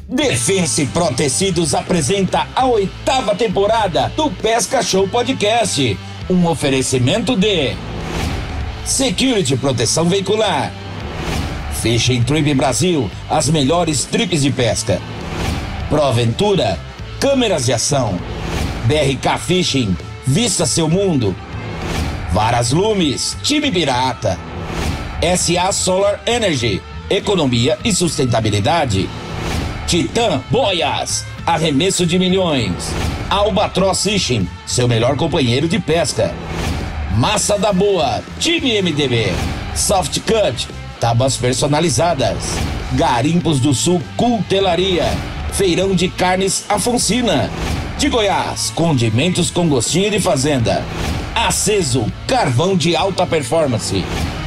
Defense Pro Tecidos apresenta a 8ª temporada do Pesca Show Podcast. Um oferecimento de Security Proteção Veicular, Fishing Trip Brasil, as melhores trips de pesca. ProAventura, câmeras de ação. BRK Fishing, vista seu mundo. Varas Lumes, time pirata. SA Solar Energy, economia e sustentabilidade. Titã Boias, arremesso de milhões. Albatross Fishing, seu melhor companheiro de pesca. Massa da Boa, time MDB. Soft Cut, tábuas personalizadas. Garimpos do Sul Cultelaria. Feirão de Carnes Afonsina. De Goiás, condimentos com gostinho de fazenda. Aceso, carvão de alta performance.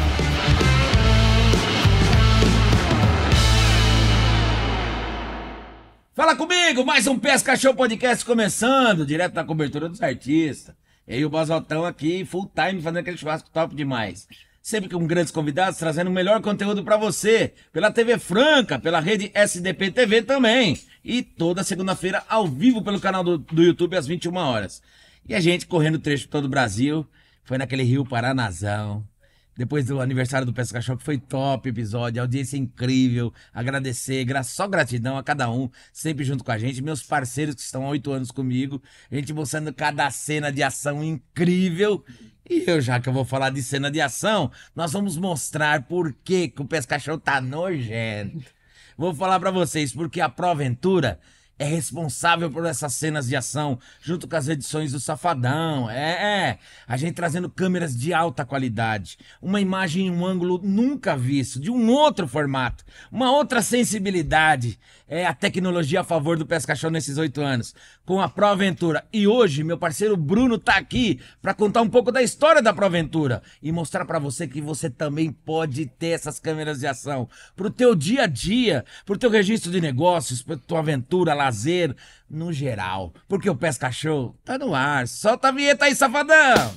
Fala comigo, mais um Pesca Show Podcast começando, direto da cobertura dos artistas. Eu e o Bazotão aqui, full time, fazendo aquele churrasco top demais. Sempre com grandes convidados, trazendo o melhor conteúdo pra você, pela TV Franca, pela rede SDP TV também. E toda segunda-feira, ao vivo, pelo canal do YouTube, às 21 horas. E a gente correndo trecho por todo o Brasil, foi naquele Rio Paranazão. Depois do aniversário do Pesca Show, que foi top episódio, audiência incrível, agradecer, só gratidão a cada um, sempre junto com a gente, meus parceiros que estão há 8 anos comigo, a gente mostrando cada cena de ação incrível. E eu, já que eu vou falar de cena de ação, nós vamos mostrar por que o Pesca Show tá nojento. Vou falar pra vocês, porque a ProAventura é responsável por essas cenas de ação, junto com as edições do Safadão. A gente trazendo câmeras de alta qualidade, uma imagem em um ângulo nunca visto, de um outro formato, uma outra sensibilidade. É a tecnologia a favor do Pesca Show nesses 8 anos, com a ProAventura. E hoje, meu parceiro Bruno tá aqui para contar um pouco da história da ProAventura e mostrar para você que você também pode ter essas câmeras de ação pro teu dia a dia, pro teu registro de negócios, pra tua aventura, lazer, no geral. Porque o Pesca Show tá no ar. Solta a vinheta aí, safadão!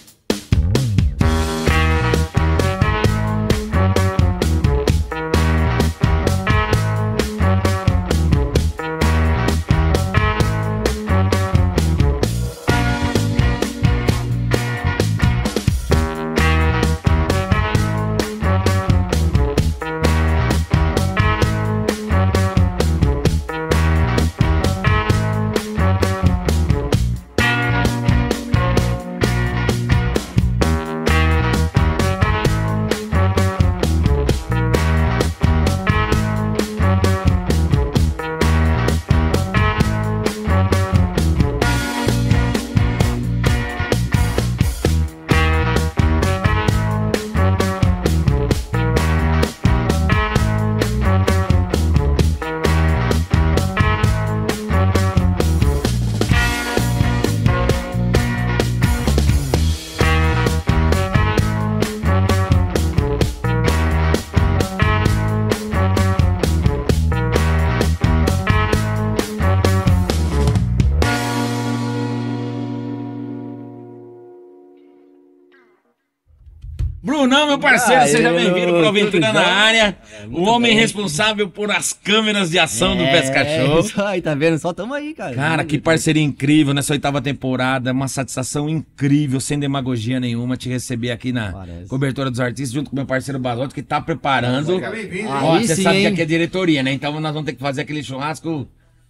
Brunão, meu parceiro, seja bem-vindo para o Aventura na área. O homem responsável por as câmeras de ação do Pesca Show. Isso aí, tá vendo? Só tamo aí, cara. Cara, que parceria incrível nessa 8ª temporada. Uma satisfação incrível, sem demagogia nenhuma, te receber aqui na cobertura dos artistas, junto com meu parceiro Basotti, que tá preparando. Ó, você sabe que aqui é diretoria, né? Então nós vamos ter que fazer aquele churrasco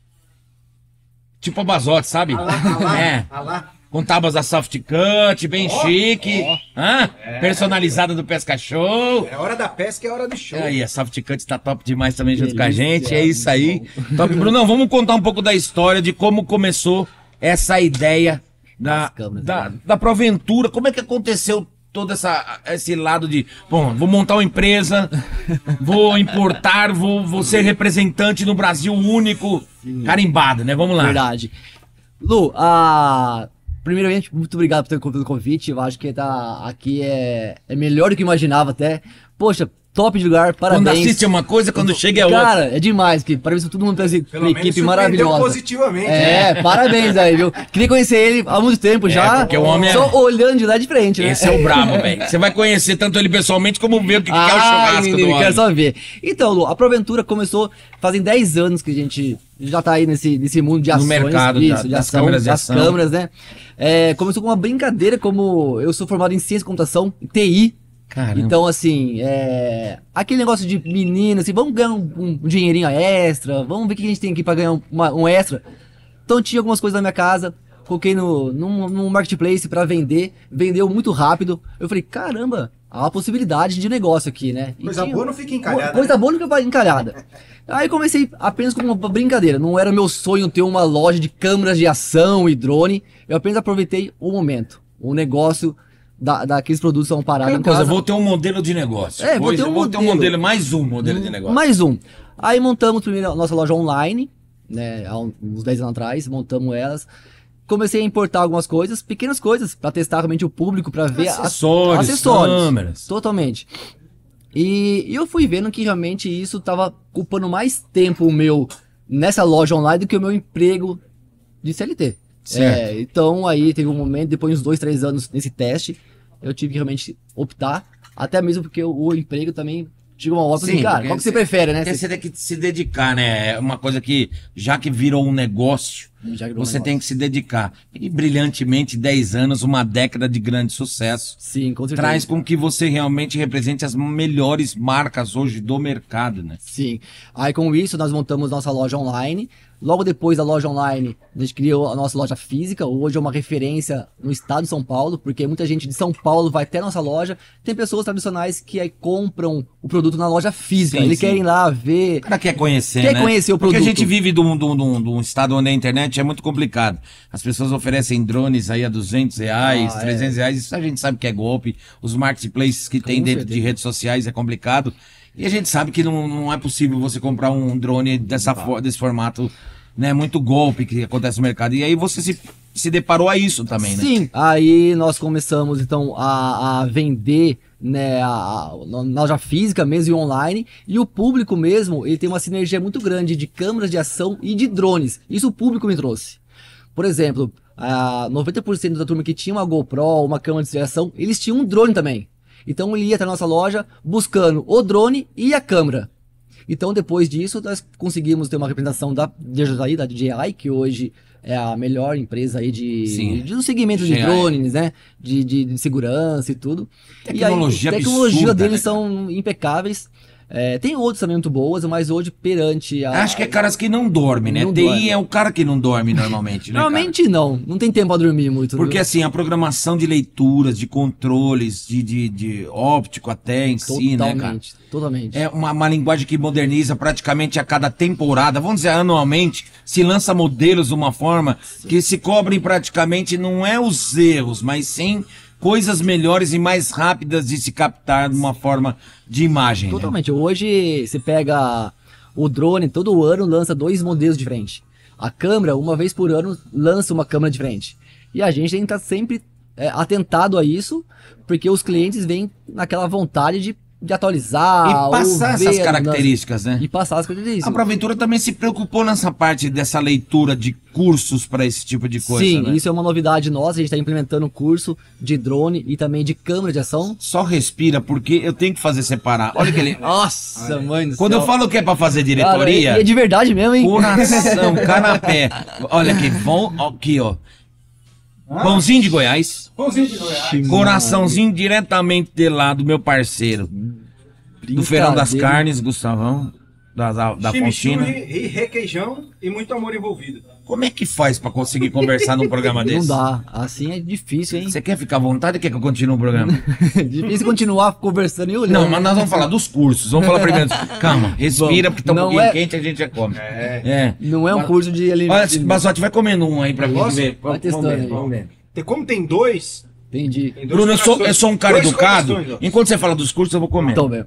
tipo a Basotti, sabe? Com tábuas da Soft Cut, bem chique, personalizada do Pesca Show. É hora da pesca, é hora do show. Aí, a Soft Cut tá top demais também junto com a gente, é isso aí. Top, Brunão, vamos contar um pouco da história, de como começou essa ideia da ProAventura, como é que aconteceu todo esse lado de, bom, vou montar uma empresa, vou importar, vou ser representante no Brasil único, carimbado, né? Vamos lá. Verdade. Lu, primeiramente, muito obrigado por ter cumprido o convite. Eu acho que tá aqui é melhor do que eu imaginava até. Poxa, top de lugar, parabéns. Quando assiste uma coisa, quando chega é outra. Cara, é demais, que parabéns pra todo mundo, pra equipe maravilhosa. Positivamente. Parabéns aí, viu? Queria conhecer ele há muito tempo já. Porque o homem só olhando de lá de frente, né? Esse é o brabo, velho. Você vai conhecer tanto ele pessoalmente como ver o que é o churrasco menino, do homem. quero só ver. Então, Lu, a Proventura começou fazem 10 anos que a gente já tá aí nesse mundo de ações. No mercado de das ação, câmeras de das ação. câmeras, né? Começou com uma brincadeira, como eu sou formado em ciência e computação, TI. Caramba. Então, assim, aquele negócio de menino, assim, vamos ganhar um dinheirinho extra, vamos ver o que a gente tem aqui pra ganhar um extra. Então tinha algumas coisas na minha casa, coloquei no marketplace pra vender, vendeu muito rápido. Eu falei, caramba, há uma possibilidade de negócio aqui, né? Coisa boa não fica encalhada. Coisa boa não fica encalhada. Aí comecei apenas como uma brincadeira, não era meu sonho ter uma loja de câmeras de ação e drone, eu apenas aproveitei o momento, o negócio daqueles produtos que são parados em casa. Vou ter um modelo de negócio. Vou ter um modelo, mais um modelo de negócio. Mais um. Aí montamos primeiro a nossa loja online, né, há uns 10 anos atrás, montamos elas. Comecei a importar algumas coisas, pequenas coisas, pra testar realmente o público, pra ver acessórios, câmeras. Totalmente. E eu fui vendo que realmente isso tava ocupando mais tempo meu nessa loja online do que o meu emprego de CLT. Então aí teve um momento, depois de uns 2, 3 anos nesse teste, eu tive que realmente optar, até mesmo porque o emprego também chegou uma hora assim, cara, qual que você prefere, né? Você tem que se dedicar, né? É uma coisa que, já que virou um negócio, você tem que se dedicar. E brilhantemente, 10 anos, uma década de grande sucesso. Sim, com certeza. Traz com que você realmente represente as melhores marcas hoje do mercado, né? Sim. Aí com isso nós montamos nossa loja online. Logo depois da loja online, a gente criou a nossa loja física. Hoje é uma referência no estado de São Paulo, porque muita gente de São Paulo vai até a nossa loja. Tem pessoas tradicionais que aí compram o produto na loja física. Eles querem ir lá ver. O cara quer conhecer, Quer conhecer o produto. Porque a gente vive de um estado onde a internet é muito complicado. As pessoas oferecem drones aí a R$200, R$300. Isso a gente sabe que é golpe. Os marketplaces que tem dentro de redes sociais é complicado. E a gente sabe que não é possível você comprar um drone desse formato, né? Muito golpe que acontece no mercado. E aí você se deparou a isso também, né? Sim, aí nós começamos então a vender, né, na loja física mesmo e online, e o público mesmo, ele tem uma sinergia muito grande de câmeras de ação e de drones. Isso o público me trouxe. Por exemplo, 90% da turma que tinha uma GoPro, uma câmera de ação, eles tinham um drone também. Então ele ia até a nossa loja buscando o drone e a câmera. Então depois disso nós conseguimos ter uma representação da DJI, que hoje é a melhor empresa aí do segmento de drones, né? De segurança e tudo. Tecnologia e aí, tecnologia absurda, deles né? são impecáveis. Tem outros também muito boas, mas hoje perante Acho que é caras que não dormem, né? TI é o cara que não dorme normalmente, né? Normalmente não tem tempo pra dormir muito. Porque assim, a programação de leituras, de controles, de óptico até em si, né, cara? Totalmente. É uma linguagem que moderniza praticamente a cada temporada, vamos dizer, anualmente, se lança modelos de uma forma que se cobrem praticamente, não é os erros, mas sim coisas melhores e mais rápidas de se captar de uma forma de imagem. Totalmente. Né? Hoje você pega o drone, todo ano lança 2 modelos diferentes. A câmera, uma vez por ano, lança uma câmera diferente. E a gente tem que estar sempre atentado a isso, porque os clientes vêm naquela vontade de atualizar. E passar essas características, né? E passar as características. A Proventura também se preocupou nessa parte dessa leitura de cursos para esse tipo de coisa. Sim, né? Isso é uma novidade nossa. A gente está implementando um curso de drone e também de câmera de ação. Só respira, porque eu tenho que fazer separar. Olha que ele. Nossa, mãe do céu. Quando eu falo que é para fazer diretoria. Cara, é de verdade mesmo, hein? Coração, canapé. Olha aqui, aqui, ó. Pãozinho de Goiás. Pãozinho de Goiás. Coraçãozinho diretamente de lá do meu parceiro. Do Feirão das Carnes, Gustavão. Da Fontina. E requeijão e muito amor envolvido. Como é que faz pra conseguir conversar num programa desse? Não dá. Assim é difícil, hein? Você quer ficar à vontade ou quer que eu continue o programa? Difícil continuar conversando e olhando. Não, mas nós vamos falar dos cursos. Vamos falar primeiro. Calma, respira, porque tá um pouquinho quente, a gente já come. Não é um curso de alimentação. Olha, Basotti, vai comendo um aí pra gente ver. Vai testando aí. Vamos ver. Como tem 2... Entendi. Bruno, eu sou um cara educado. Enquanto você fala dos cursos, eu vou comer. Então,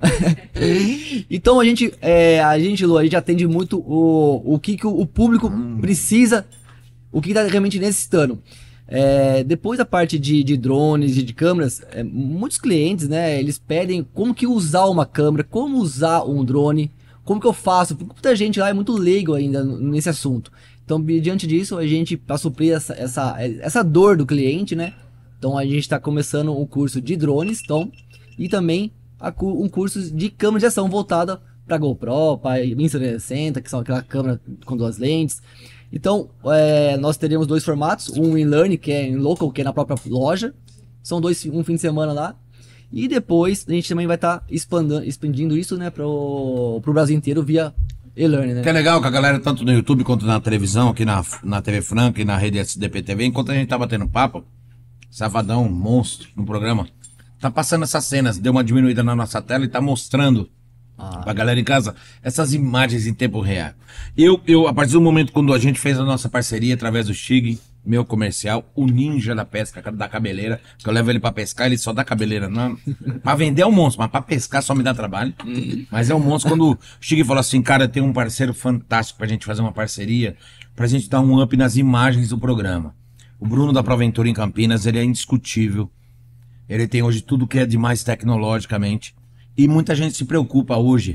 então a gente, Lu, a gente atende muito o que o público precisa, o que tá realmente necessitando. Depois da parte de drones e de câmeras, muitos clientes, né, eles pedem como que usar uma câmera, como usar um drone, como que eu faço, porque muita gente lá é muito leigo ainda nesse assunto. Então, diante disso, a gente, para suprir essa dor do cliente, né, então a gente está começando um curso de drones, então, e também um curso de câmera de ação voltada para GoPro, para Insta360, que são aquela câmera com 2 lentes. Então, nós teremos 2 formatos, um em Learn, que é em local, que é na própria loja. São um fim de semana lá. E depois a gente também vai estar expandindo isso, né, pro Brasil inteiro via e-learning, né? Que é legal que a galera, tanto no YouTube quanto na televisão, aqui na TV Franca e na rede SDP TV, enquanto a gente tá batendo papo, Safadão, monstro, no programa, tá passando essas cenas, deu uma diminuída na nossa tela e tá mostrando pra galera em casa essas imagens em tempo real. A partir do momento quando a gente fez a nossa parceria através do Chig, meu comercial, o ninja da pesca, da cabeleira, que eu levo ele pra pescar, ele só dá cabeleira, não. Pra vender é um monstro, mas pra pescar só me dá trabalho. Mas é um monstro. Quando o Chig falou assim, cara, tem um parceiro fantástico pra gente fazer uma parceria, pra gente dar um up nas imagens do programa. O Bruno da Proventura em Campinas, ele é indiscutível. Ele tem hoje tudo que é de mais tecnologicamente. E muita gente se preocupa hoje.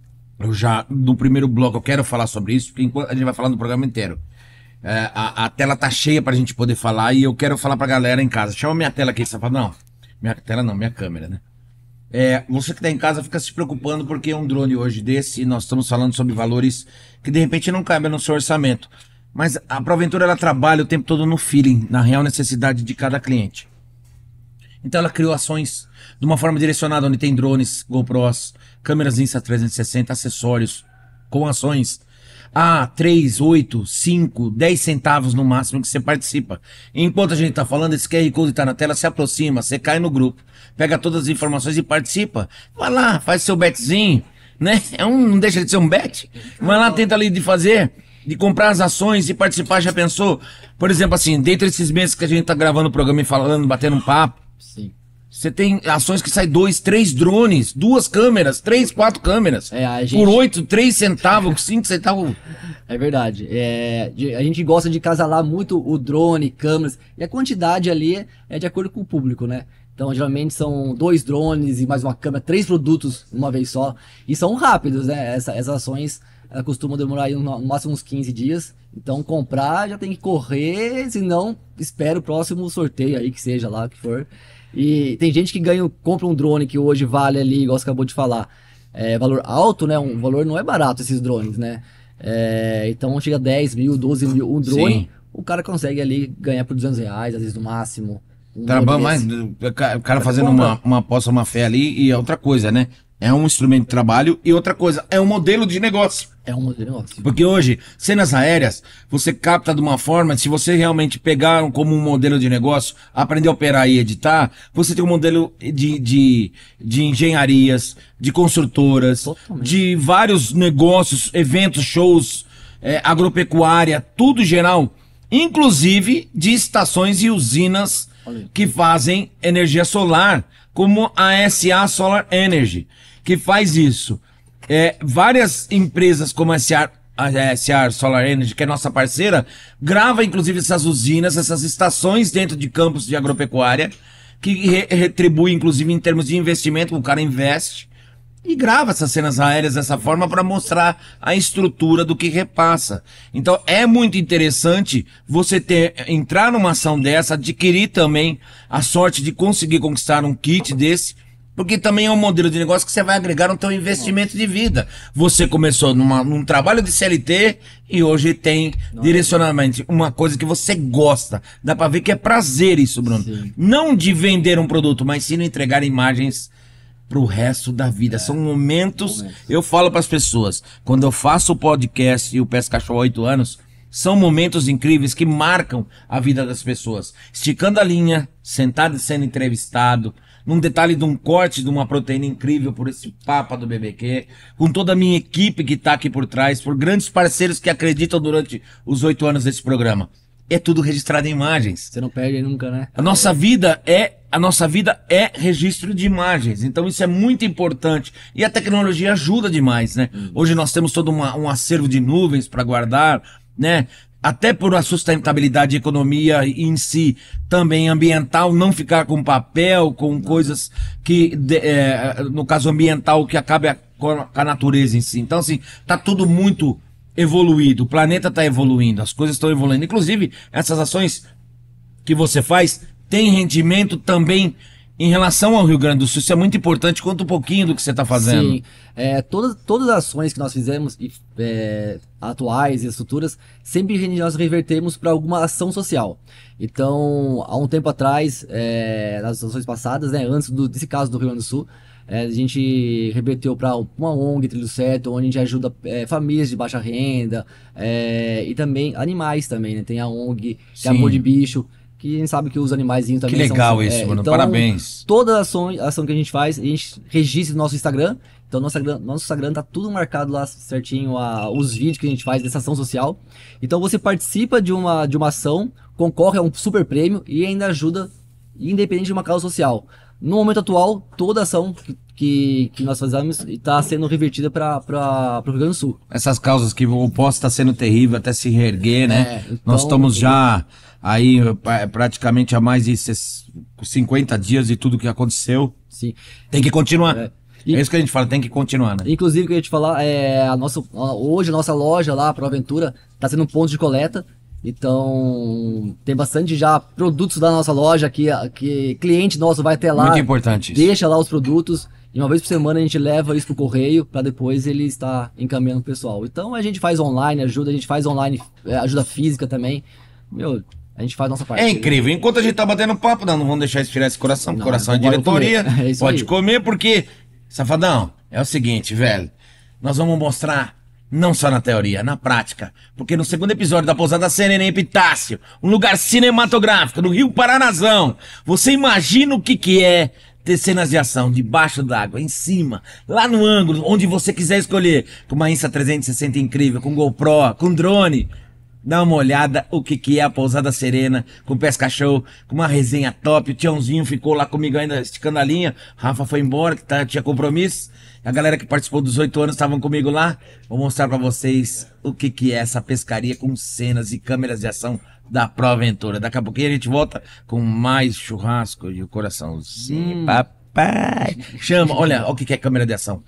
No primeiro bloco, eu quero falar sobre isso, porque enquanto a gente vai falar no programa inteiro. A tela tá cheia pra gente poder falar e eu quero falar pra galera em casa. Chama minha tela aqui, você fala, não, minha tela não, minha câmera, né? Você que tá em casa fica se preocupando porque um drone hoje desse, nós estamos falando sobre valores que de repente não cabem no seu orçamento. Mas a Proventura, ela trabalha o tempo todo no feeling, na real necessidade de cada cliente. Então ela criou ações de uma forma direcionada, onde tem drones, GoPros, câmeras Insta360, acessórios, com ações a 3, 8, 5, 10 centavos no máximo que você participa. E enquanto a gente tá falando, esse QR Code tá na tela, se aproxima, você cai no grupo, pega todas as informações e participa. Vai lá, faz seu betzinho, né? Não deixa de ser um bet. Vai lá, tenta ali de comprar as ações e participar. Já pensou? Por exemplo, assim, dentro desses meses que a gente tá gravando o programa e falando, batendo um papo, Sim. você tem ações que saem 2, 3 drones, 2 câmeras, 3, 4 câmeras. Por 8, 3 centavos, 5 centavos. É verdade. A gente gosta de casalar muito o drone, câmeras, e a quantidade ali é de acordo com o público, né? Então, geralmente são 2 drones e mais uma câmera, 3 produtos uma vez só. E são rápidos, né? Essas ações costumam demorar aí no máximo uns 15 dias. Então, comprar já tem que correr, senão espera o próximo sorteio aí, que seja lá, que for. E tem gente que compra um drone que hoje vale ali, igual você acabou de falar, valor alto, né? Um valor não é barato esses drones, né? Então chega a 10 mil, 12 mil, um drone, sim, o cara consegue ali ganhar por R$200, às vezes no máximo. O cara fazendo uma aposta, uma fé ali, e é outra coisa, né? É um instrumento de trabalho e outra coisa, é um modelo de negócio. É um modelo de negócio. Porque hoje, cenas aéreas, você capta de uma forma, se você realmente pegar como um modelo de negócio, aprender a operar e editar, você tem um modelo de engenharias, de construtoras, totalmente, de vários negócios, eventos, shows, agropecuária, tudo geral, inclusive de estações e usinas que fazem energia solar, como a SA Solar Energy, que faz isso. Várias empresas como a SA Solar Energy, que é nossa parceira, grava inclusive essas usinas, essas estações dentro de campos de agropecuária, que retribui inclusive em termos de investimento, o cara investe e grava essas cenas aéreas dessa forma para mostrar a estrutura do que repassa. Então é muito interessante você entrar numa ação dessa, adquirir também a sorte de conseguir conquistar um kit desse, porque também é um modelo de negócio que você vai agregar no seu investimento de vida. Você começou num trabalho de CLT e hoje tem direcionamento, uma coisa que você gosta. Dá pra ver que é prazer isso, Bruno. Sim. Não de vender um produto, mas sim de entregar imagens pro resto da vida. São momentos, eu falo pras pessoas, quando eu faço o podcast e o Pesca Cachorro há 8 anos, são momentos incríveis que marcam a vida das pessoas. Esticando a linha, sentado e sendo entrevistado, num detalhe de um corte de uma proteína incrível por esse Papa do BBQ, com toda a minha equipe que tá aqui por trás, por grandes parceiros que acreditam durante os 8 anos desse programa. É tudo registrado em imagens. Você não perde nunca, né? A nossa vida é registro de imagens. Então isso é muito importante. E a tecnologia ajuda demais, né? Hoje nós temos todo um acervo de nuvens para guardar, né? até por a sustentabilidade e economia em si, também ambiental, não ficar com papel, com coisas que, no caso ambiental, que acabe com a natureza em si. Então, assim, tá tudo muito evoluído, o planeta tá evoluindo, as coisas estão evoluindo. Inclusive, essas ações que você faz têm rendimento também em relação ao Rio Grande do Sul. Isso é muito importante. Conta um pouquinho do que você está fazendo. Sim, todas as ações que nós fizemos, atuais e as futuras, sempre nós revertemos para alguma ação social. Então, há um tempo atrás, nas ações passadas, né, antes desse caso do Rio Grande do Sul, a gente reverteu para uma ONG, Trilho Certo, onde a gente ajuda famílias de baixa renda, e também animais também, né? Tem a ONG, que é Amor de Bicho, que a gente sabe que os animaizinhos também são... Que legal são, isso, mano. então, Parabéns. Toda ação que a gente faz, a gente registra no nosso Instagram. Então, nosso Instagram tá tudo marcado lá certinho, os vídeos que a gente faz dessa ação social. Então, você participa de uma ação, concorre a um super prêmio e ainda ajuda, independente de uma causa social. No momento atual, toda ação que nós fazemos está sendo revertida para o Rio Grande do Sul. Essas causas que o posto está sendo terrível até se reerguer, né? Então, nós estamos já aí praticamente há mais de 50 dias de tudo que aconteceu. Sim. Tem que continuar. É isso que a gente fala, tem que continuar, né? Inclusive, o que eu ia te falar, hoje a nossa loja lá, Pro Aventura, está sendo um ponto de coleta. Então, tem bastante já produtos da nossa loja que cliente nosso vai até lá. Muito importante isso. Deixa lá os produtos. E uma vez por semana a gente leva isso pro correio para depois ele estar encaminhando pro pessoal. Então a gente faz online ajuda, a gente faz online ajuda física também. A gente faz nossa parte. É incrível. Enquanto a gente tá batendo papo, não vamos deixar esfriar esse coração. Não, Coração é diretoria. É isso pode aí. comer porque, Safadão, é o seguinte, velho. Nós vamos mostrar não só na teoria, na prática. Porque no segundo episódio da Pousada Serena em Epitácio, um lugar cinematográfico no Rio Paranazão, você imagina o que é ter cenas de ação debaixo d'água, em cima, lá no ângulo, onde você quiser escolher, com uma Insta360 incrível, com GoPro, com drone. Dá uma olhada o que é a Pousada Serena, com Pesca Show, com uma resenha top. O Tiãozinho ficou lá comigo ainda esticando a linha. Rafa foi embora, que tinha compromisso. A galera que participou dos 8 anos estavam comigo lá. Vou mostrar pra vocês o que é essa pescaria com cenas e câmeras de ação da Pro Aventura. Daqui a pouquinho a gente volta com mais churrasco e o coraçãozinho. Papai! Chama, olha o que é câmera de ação.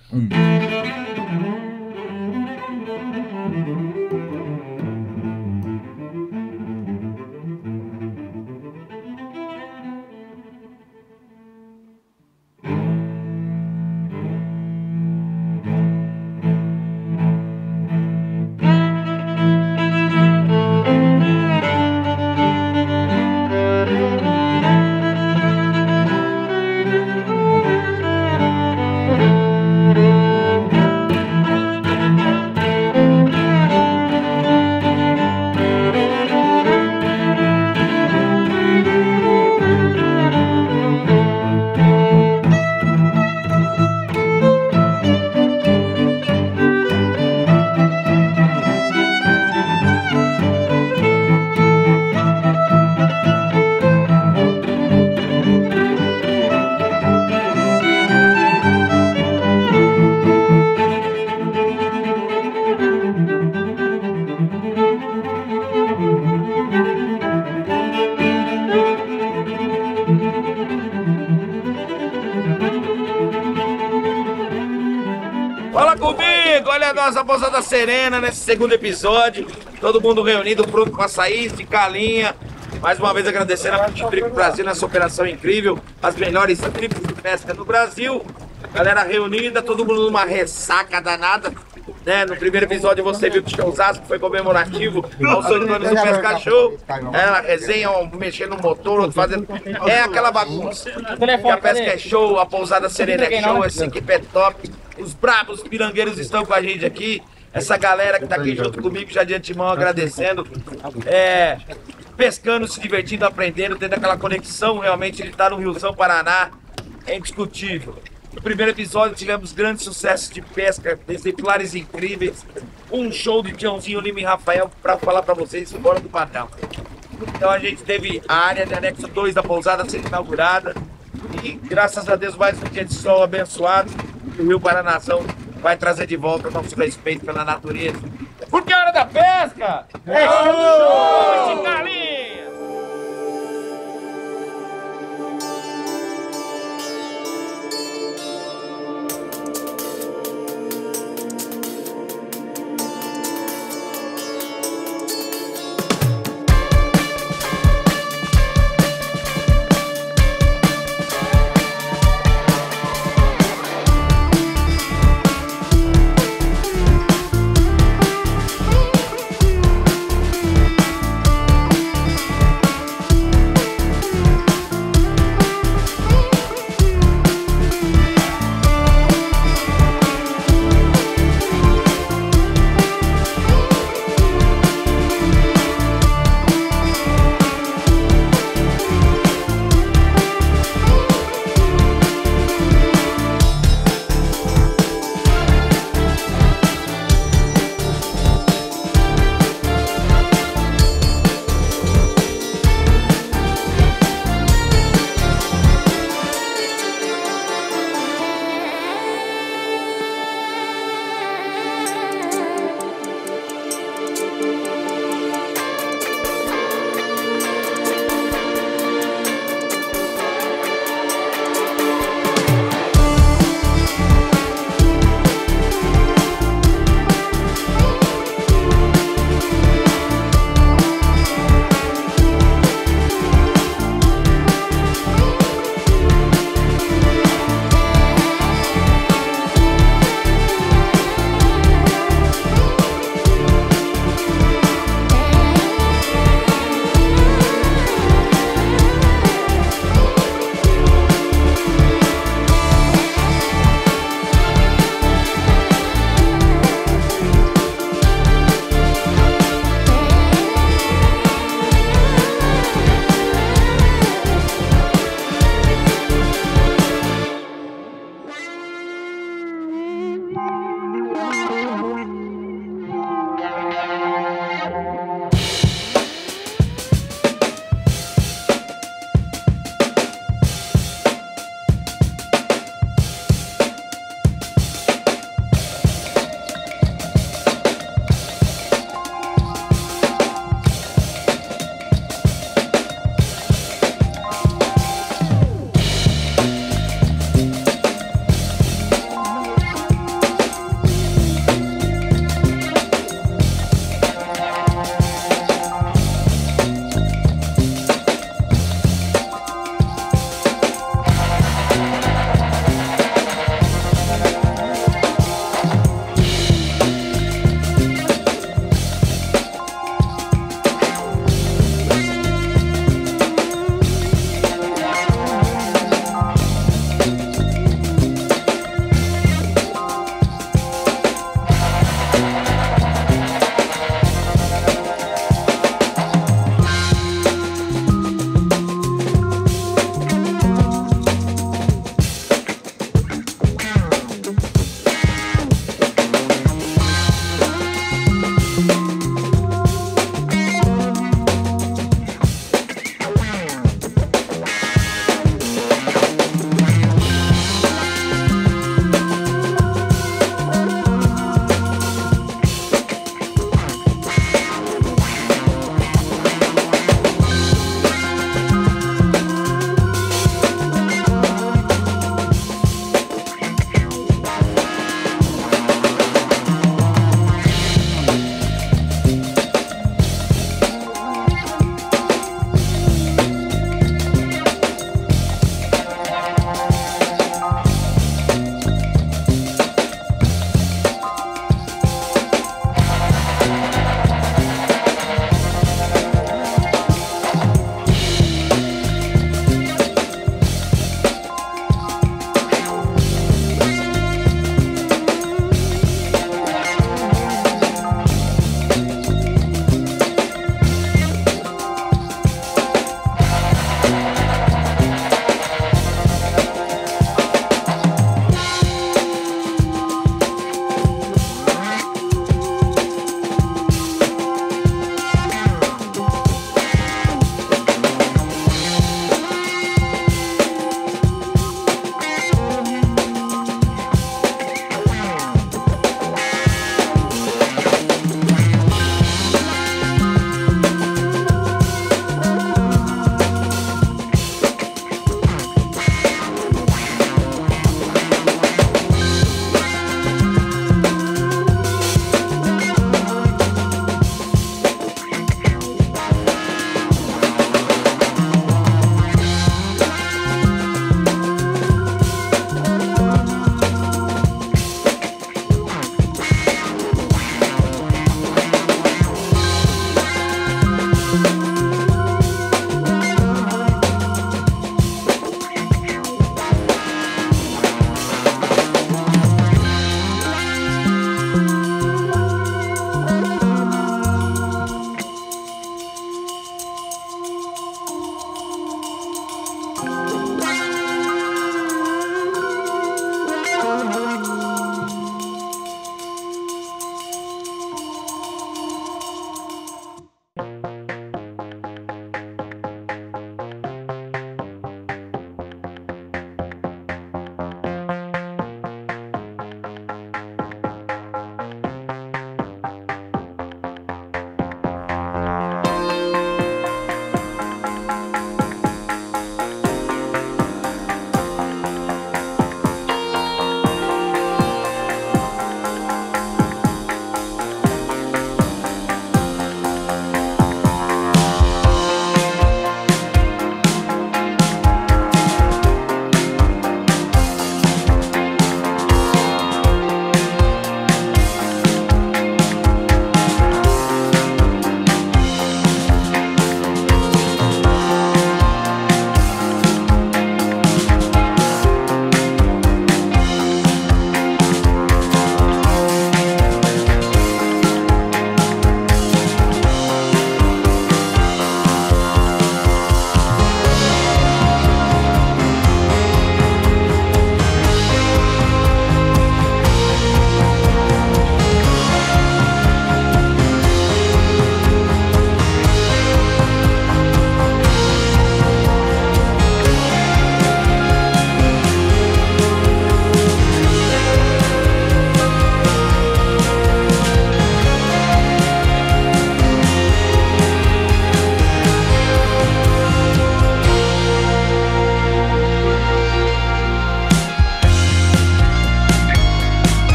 Fala comigo, olha a nossa Pousada Serena nesse segundo episódio. Todo mundo reunido, pronto para sair, esticar a linha. Mais uma vez agradecendo a Trip Brasil nessa operação incrível. As melhores tripes de pesca no Brasil. Galera reunida, todo mundo numa ressaca danada. Né? No primeiro episódio você viu que o Osasco foi comemorativo aos 8 anos do Pesca Show. A resenha, mexendo no motor, outro fazendo. É aquela bagunça. Que a pesca é show, a Pousada Serena é show, essa equipe é top. Os bravos pirangueiros estão com a gente aqui. Essa galera que tá aqui junto comigo, já de antemão agradecendo. Pescando, se divertindo, aprendendo, tendo aquela conexão. Realmente ele tá no Riozão Paraná. É indiscutível. No primeiro episódio tivemos grandes sucessos de pesca, exemplares incríveis. Um show de Tiãozinho, Lima e Rafael para falar para vocês fora do padrão. Então a gente teve a área de anexo 2 da pousada sendo inaugurada. E graças a Deus mais um dia de sol abençoado. O Rio Paranazão vai trazer de volta o nosso respeito pela natureza. Porque é hora da pesca! É show!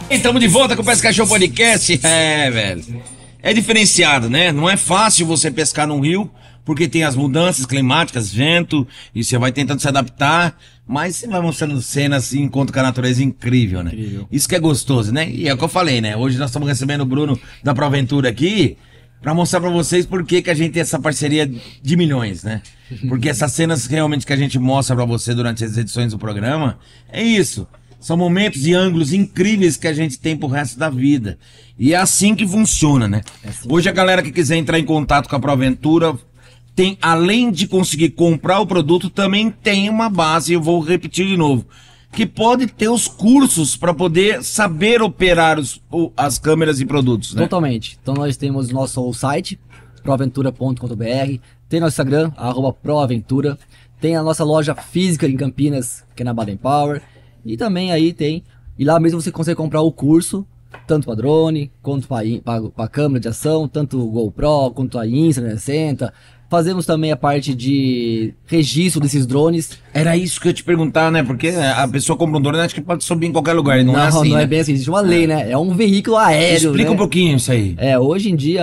Estamos de volta com o Pesca Show Podcast. É, velho. É diferenciado, né? Não é fácil você pescar num rio, porque tem as mudanças climáticas, vento, e você vai tentando se adaptar, mas você vai mostrando cenas assim, encontro com a natureza incrível, né? Incrível. Isso que é gostoso, né? E é o que eu falei, né? Hoje nós estamos recebendo o Bruno da Proventura aqui, pra mostrar pra vocês por que que a gente tem essa parceria de milhões, né? Porque essas cenas realmente que a gente mostra pra você durante as edições do programa, é isso. São momentos e ângulos incríveis que a gente tem pro resto da vida. E é assim que funciona, né? Hoje a galera que quiser entrar em contato com a Proventura tem, além de conseguir comprar o produto, também tem uma base, eu vou repetir de novo, que pode ter os cursos para poder saber operar as câmeras e produtos, né? Totalmente. Então nós temos nosso site, proaventura.com.br, tem nosso Instagram, @proaventura, tem a nossa loja física em Campinas, que é na Baden Power, e também aí tem, e lá mesmo você consegue comprar o curso, tanto para drone, quanto para câmera de ação, tanto o GoPro, quanto a Insta360. Fazemos também a parte de registro desses drones. Era isso que eu ia te perguntar, né? Porque a pessoa compra um drone, acho que pode subir em qualquer lugar, e não é assim, não né? é bem assim, existe uma lei, né? É um veículo aéreo, Explica né? um pouquinho isso aí. Hoje em dia,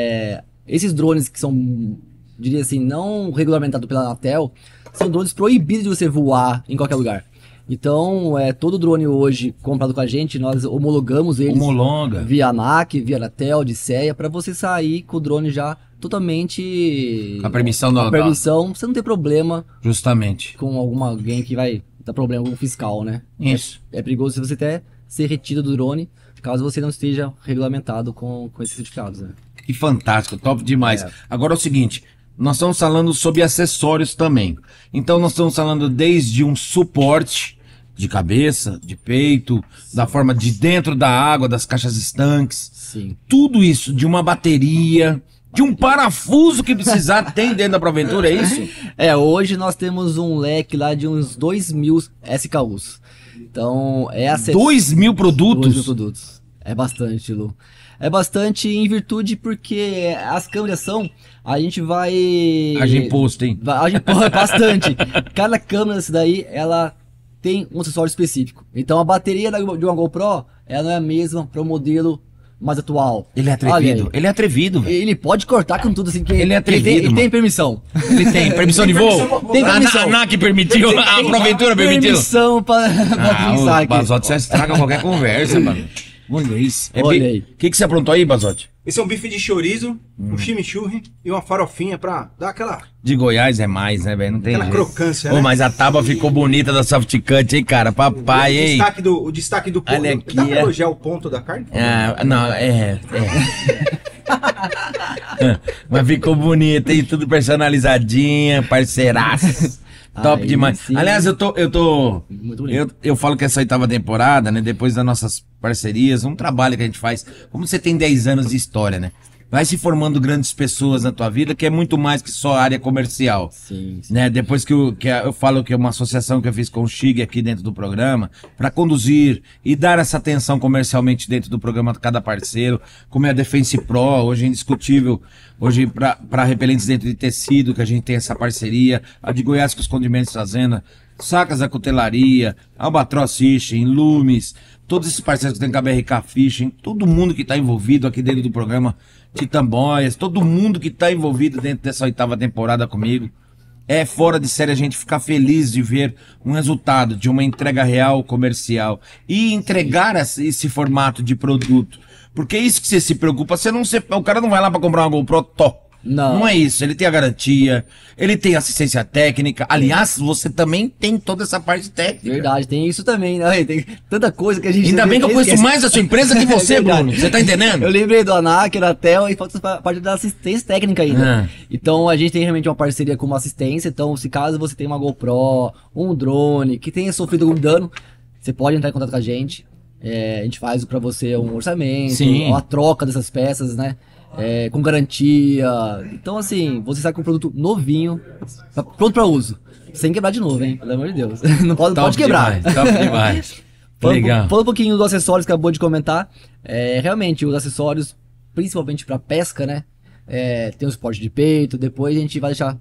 esses drones que são, diria assim, não regulamentados pela Anatel, são drones proibidos de você voar em qualquer lugar. Então, todo drone hoje comprado com a gente, nós homologamos eles Homologa. via ANAC, via Anatel, Odisseia, para você sair com o drone já totalmente... Com a permissão da... permissão, você não ter problema Justamente. com alguém que vai dar problema com o fiscal, né? Isso. É perigoso se você até ser retido do drone, caso você não esteja regulamentado com esses certificados, né? Que fantástico, top demais. Agora é o seguinte, nós estamos falando sobre acessórios também. Então nós estamos falando desde um suporte de cabeça, de peito, da forma de dentro da água, das caixas estanques. Sim. Tudo isso, de uma bateria, de um parafuso que precisar tem dentro da Proventura, é isso? Hoje nós temos um leque lá de uns 2.000 SKUs. Então, 2.000 produtos? 2.000 produtos. É bastante, Lu. É bastante em virtude porque as câmeras são, a gente vai... Haja imposto, hein? Bastante. Cada câmera dessa daí, ela tem um acessório específico. Então a bateria de uma GoPro, ela não é a mesma para o modelo mais atual. Ele é atrevido, ele é atrevido, velho. Ele pode cortar com tudo assim, que Ele é atrevido, ele tem permissão. Ele tem permissão de voo? Tem permissão. A ANAC permitiu, a Proventura permitiu? Permissão para pensar o aqui. Basote, você estraga qualquer conversa, mano. Olha isso. Olha aí. O que você aprontou aí, Basote? Esse é um bife de chorizo, um chimichurri e uma farofinha pra dar aquela... De Goiás é mais, né, velho? Não tem Aquela jeito. crocância, Ô, né? mas a tábua ficou bonita da Softcut, hein, cara? Papai, hein? O destaque do ponto. Olha aqui, Dá pra elogiar o ponto da carne? Ah, não, Mas ficou bonita, hein? Tudo personalizadinha, parceiraço. Top Aí demais. sim. Aliás, eu tô. Muito bonito. Eu falo que essa 8ª temporada, né? Depois das nossas parcerias, um trabalho que a gente faz. Como você tem 10 anos de história, né? Vai se formando grandes pessoas na tua vida, que é muito mais que só área comercial. Sim. Né? Depois que eu falo que é uma associação que eu fiz com o Chig aqui dentro do programa, para conduzir e dar essa atenção comercialmente dentro do programa de cada parceiro, como é a Defense Pro, hoje é indiscutível, hoje para repelentes dentro de tecido, que a gente tem essa parceria, a de Goiás com os Condimentos Fazenda, Sacas da Cutelaria, Albatross Fishing, Lumes, todos esses parceiros que tem com a BRK Fishing, todo mundo que está envolvido aqui dentro do programa, Titamboias, todo mundo que está envolvido dentro dessa 8ª temporada comigo. É fora de série a gente ficar feliz de ver um resultado de uma entrega real comercial e entregar esse formato de produto. Porque é isso que você se preocupa, o cara não vai lá para comprar uma GoPro top. Não é isso, ele tem a garantia, ele tem assistência técnica. Aliás, você também tem toda essa parte técnica. Verdade, tem isso também, né? Tem tanta coisa que a gente... Ainda bem que eu conheço esquece. mais a sua empresa que você, É verdade. Bruno. Você tá entendendo? Eu lembrei do ANAC, da TEL e falta a parte da assistência técnica ainda. Então a gente tem realmente uma parceria com uma assistência. Então, se caso você tem uma GoPro, um drone, que tenha sofrido algum dano, você pode entrar em contato com a gente. A gente faz pra você um orçamento, Sim. a troca dessas peças, né? Com garantia. Então, assim, você sai com um produto novinho, pronto pra uso. Sem quebrar de novo, hein? Pelo amor de Deus. Não pode quebrar. Top demais. Legal. Falando um pouquinho dos acessórios que acabou de comentar, realmente os acessórios, principalmente para pesca, né? Tem o suporte de peito, depois a gente vai deixar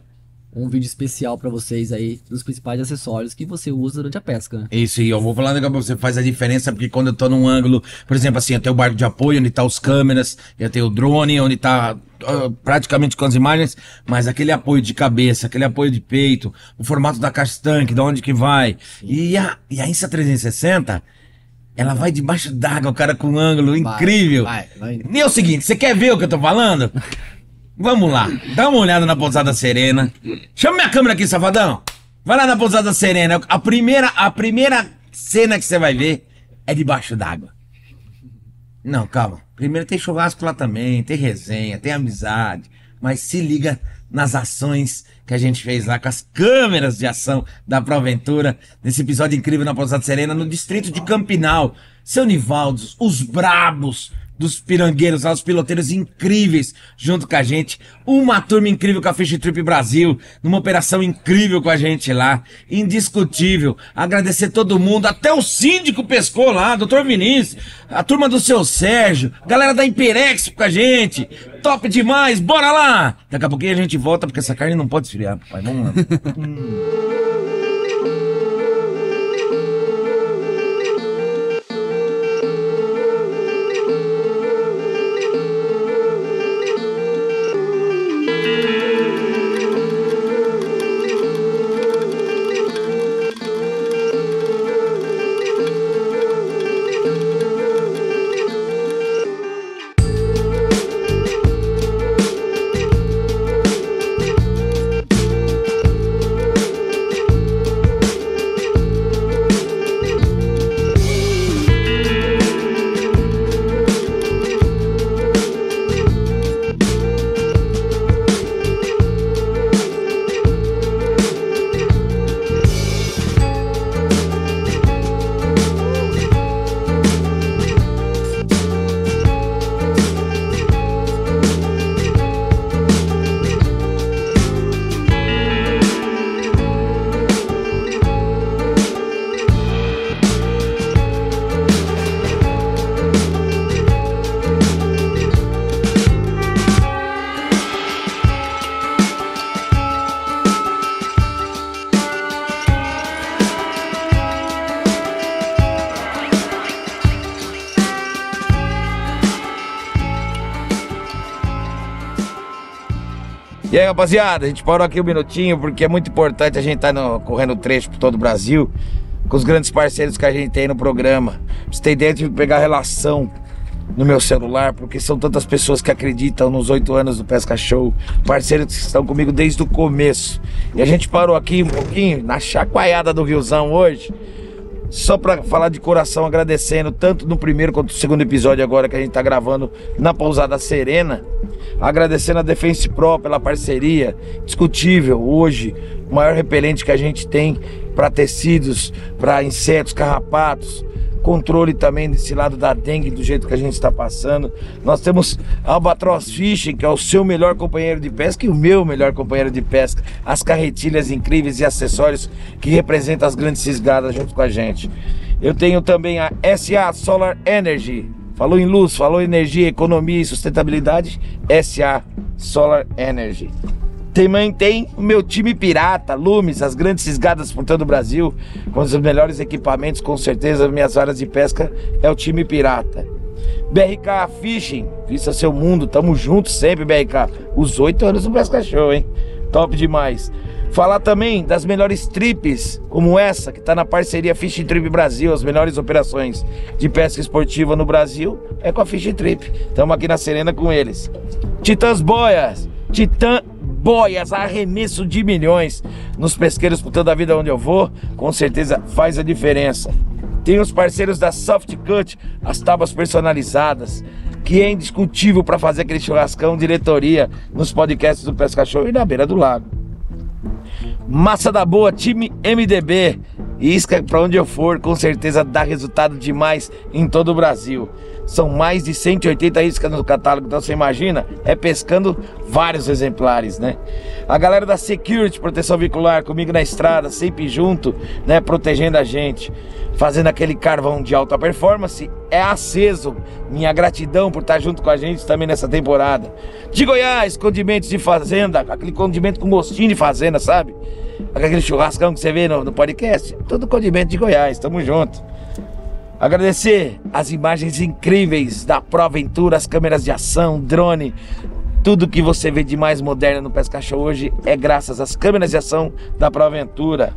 um vídeo especial pra vocês aí, dos principais acessórios que você usa durante a pesca, né? Isso, e eu vou falar um negócio pra você, faz a diferença, porque quando eu tô num ângulo, por exemplo, assim, eu tenho o barco de apoio, onde tá os câmeras, eu tenho o drone, onde tá praticamente com as imagens, mas aquele apoio de cabeça, aquele apoio de peito, o formato da caixa tanque, de onde que vai, e a Insta 360, ela vai debaixo d'água, o cara com um ângulo incrível. Vai. E é o seguinte, você quer ver o que eu tô falando? Vamos lá, dá uma olhada na Pousada Serena. Chama minha câmera aqui, safadão. Vai lá na Pousada Serena. A primeira cena que você vai ver é debaixo d'água. Não, calma. Primeiro tem churrasco lá também, tem resenha, tem amizade. Mas se liga nas ações que a gente fez lá com as câmeras de ação da ProAventura, nesse episódio incrível na Pousada Serena, no distrito de Campinal. Seu Nivaldo, os brabos dos pirangueiros lá, os piloteiros incríveis junto com a gente, uma turma incrível com a Fish Trip Brasil, numa operação incrível com a gente lá, indiscutível, agradecer todo mundo, até o síndico pescou lá, Dr. Vinícius, a turma do seu Sérgio, galera da Imperex com a gente, top demais, bora lá! Daqui a pouquinho a gente volta, porque essa carne não pode esfriar, papai, vamos lá. E aí, rapaziada, a gente parou aqui um minutinho porque é muito importante a gente estar correndo trecho por todo o Brasil com os grandes parceiros que a gente tem no programa. Pra você ter ideia, eu tive que pegar a relação no meu celular, porque são tantas pessoas que acreditam nos 8 anos do Pesca Show, parceiros que estão comigo desde o começo. E a gente parou aqui um pouquinho na chacoalhada do Riozão hoje, só pra falar de coração, agradecendo tanto no primeiro quanto no segundo episódio agora que a gente tá gravando na Pousada Serena. Agradecendo a Defense Pro pela parceria, discutível hoje, o maior repelente que a gente tem para tecidos, para insetos, carrapatos, controle também desse lado da dengue, do jeito que a gente está passando. Nós temos Albatross Fishing, que é o seu melhor companheiro de pesca e o meu melhor companheiro de pesca. As carretilhas incríveis e acessórios que representam as grandes cisgadas junto com a gente. Eu tenho também a SA Solar Energy. Falou em luz, falou em energia, economia e sustentabilidade, SA Solar Energy. Também tem o meu time pirata, Lumes, as grandes cisgadas por todo o Brasil, com os melhores equipamentos, com certeza, minhas áreas de pesca é o time pirata. BRK Fishing, vista seu mundo, tamo junto sempre, BRK. Os 8 anos do Pesca Show, hein? Top demais. Falar também das melhores trips, como essa, que tá na parceria Fish Trip Brasil, as melhores operações de pesca esportiva no Brasil, é com a Fish Trip. Tamo aqui na Serena com eles. Titãs Boias, Titã Boias, arremesso de milhões nos pesqueiros por toda a vida onde eu vou, com certeza faz a diferença. Tem os parceiros da Soft Cut, as tábuas personalizadas, que é indiscutível para fazer aquele churrascão, diretoria nos podcasts do Pesca Show e na beira do lago. Massa da Boa, time MDB, Isca, pra onde eu for, com certeza dá resultado demais em todo o Brasil. São mais de 180 iscas no catálogo, então você imagina, é pescando vários exemplares, né? A galera da Security, proteção veicular, comigo na estrada, sempre junto, né? Protegendo a gente, fazendo aquele carvão de alta performance, é aceso. Minha gratidão por estar junto com a gente também nessa temporada. De Goiás, condimentos de fazenda, aquele condimento com gostinho de fazenda, sabe? Aquele churrascão que você vê no podcast, tudo condimento de Goiás, tamo junto. Agradecer as imagens incríveis da ProAventura, as câmeras de ação, drone, tudo que você vê de mais moderno no Pesca Show hoje é graças às câmeras de ação da ProAventura.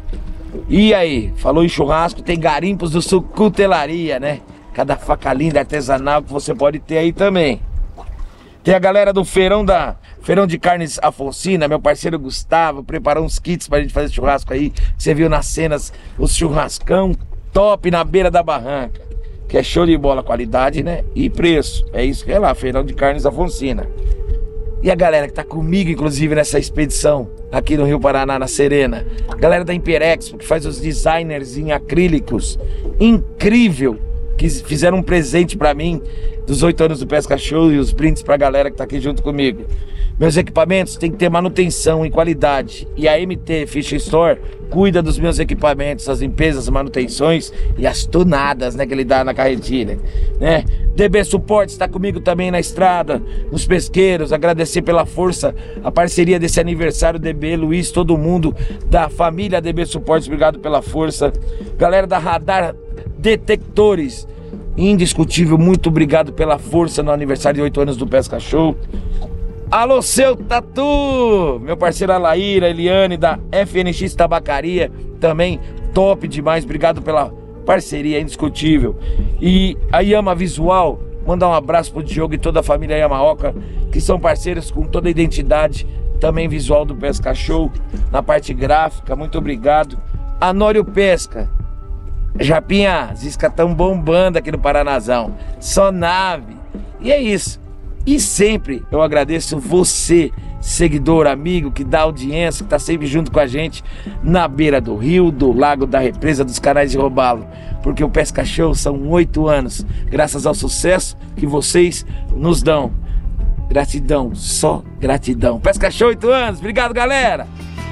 E aí, falou em churrasco, tem garimpos do Sul Cutelaria, né? Cada faca linda artesanal que você pode ter aí também. Tem a galera do Feirão de Carnes Afonsina, meu parceiro Gustavo, preparou uns kits pra gente fazer churrasco aí. Você viu nas cenas os churrascão top na beira da barranca, que é show de bola, qualidade, né? E preço, é isso que é lá, Feirão de Carnes Afonsina. E a galera que tá comigo, inclusive, nessa expedição aqui no Rio Paraná, na Serena, galera da Imperexpo, que faz os designers em acrílicos, incrível, que fizeram um presente pra mim dos 8 anos do Pesca Show e os brindes pra galera que tá aqui junto comigo. Meus equipamentos têm que ter manutenção e qualidade, e a MT Fish Store cuida dos meus equipamentos, as limpezas, as manutenções e as tunadas, né, que ele dá na carretilha, né? DB Suportes está comigo também na estrada, nos pesqueiros. Agradecer pela força, a parceria desse aniversário, DB, Luiz, todo mundo da família DB Suportes, obrigado pela força. Galera da Radar Detectores, indiscutível, muito obrigado pela força no aniversário de 8 anos do Pesca Show. Alô, seu Tatu, meu parceiro Alaíra, Eliane da FNX Tabacaria, também top demais, obrigado pela parceria, indiscutível. E a Yama Visual, mandar um abraço pro Diogo e toda a família Yamaoka, que são parceiros com toda a identidade, também visual do Pesca Show, na parte gráfica, muito obrigado. A Nório Pesca, Japinha, as iscas tão bombando aqui no Paranazão, só nave, e é isso. E sempre eu agradeço você, seguidor, amigo, que dá audiência, que tá sempre junto com a gente na beira do rio, do lago, da represa, dos canais de robalo. Porque o Pesca Show são 8 anos, graças ao sucesso que vocês nos dão. Gratidão, só gratidão. Pesca Show 8 anos, obrigado, galera!